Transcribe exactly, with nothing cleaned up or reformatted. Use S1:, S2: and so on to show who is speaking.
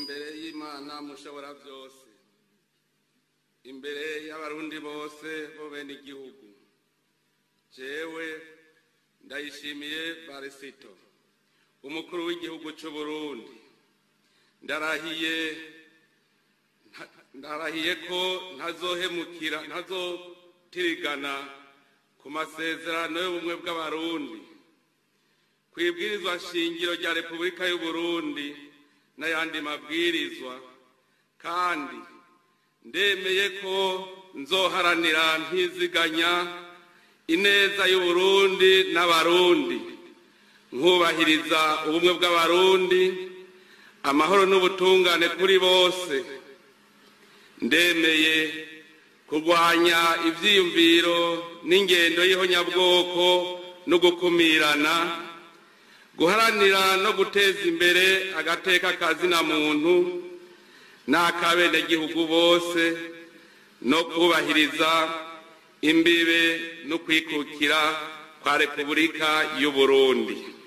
S1: imbere y'Imana mushobora byose, imbere y'abarundi bose bo bene igihugu, jewe Ndayishimiye Varisito, umukuru w'igihugu cy'u Burundi, ndarahiye ndarahiye ko ntazohemukira ntazotirigana ku masezerano y'ubumwe bw'abarundi, kwibwirizwa shingiro rya Repubulika y'u Burundi n'ayandi mabwirizwa, kandi ndemeye ko nzoharanira ntiziganya ineza y'u Burundi n'abarundi, nkubahiriza ubumwe bw'abarundi, amahoro n'ubutungane kuri bose. Ndemeye kurwanya ivyiyumviro n'ingendo y'ihonyabwoko no gukumirana, guharanira no guteza imbere agateka kazina muntu n'akabenegihugu bose, no kubahiriza imbibe no kwikukira kwa Repubulika y'u Burundi.